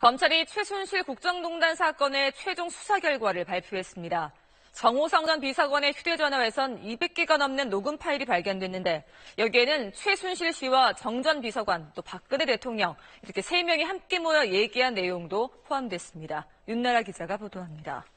검찰이 최순실 국정농단 사건의 최종 수사 결과를 발표했습니다. 정호성 전 비서관의 휴대전화에선 200개가 넘는 녹음 파일이 발견됐는데 여기에는 최순실 씨와 정 전 비서관, 또 박근혜 대통령 이렇게 3명이 함께 모여 얘기한 내용도 포함됐습니다. 윤나라 기자가 보도합니다.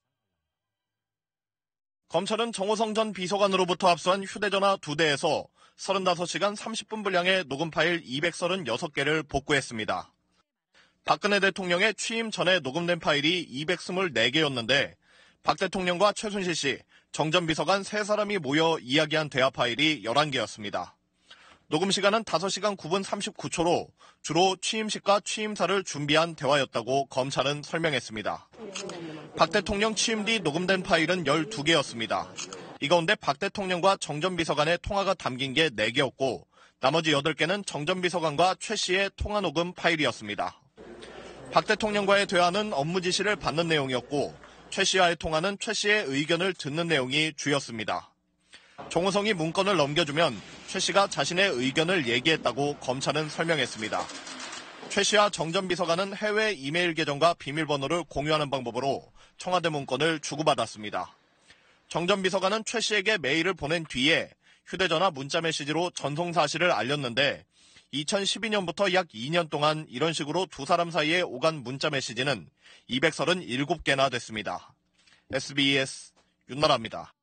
검찰은 정호성 전 비서관으로부터 압수한 휴대전화 2대에서 35시간 30분 분량의 녹음 파일 236개를 복구했습니다. 박근혜 대통령의 취임 전에 녹음된 파일이 224개였는데 박 대통령과 최순실 씨, 정 전 비서관 3사람이 모여 이야기한 대화 파일이 11개였습니다. 녹음 시간은 5시간 9분 39초로 주로 취임식과 취임사를 준비한 대화였다고 검찰은 설명했습니다. 박 대통령 취임 뒤 녹음된 파일은 12개였습니다. 이 가운데 박 대통령과 정 전 비서관의 통화가 담긴 게 4개였고 나머지 8개는 정 전 비서관과 최 씨의 통화 녹음 파일이었습니다. 박 대통령과의 대화는 업무 지시를 받는 내용이었고 최 씨와의 통화는 최 씨의 의견을 듣는 내용이 주였습니다. 정호성이 문건을 넘겨주면 최 씨가 자신의 의견을 얘기했다고 검찰은 설명했습니다. 최 씨와 정 전 비서관은 해외 이메일 계정과 비밀번호를 공유하는 방법으로 청와대 문건을 주고받았습니다. 정 전 비서관은 최 씨에게 메일을 보낸 뒤에 휴대전화 문자 메시지로 전송 사실을 알렸는데 2012년부터 약 2년 동안 이런 식으로 두 사람 사이에 오간 문자 메시지는 237개나 됐습니다. SBS 윤나라입니다.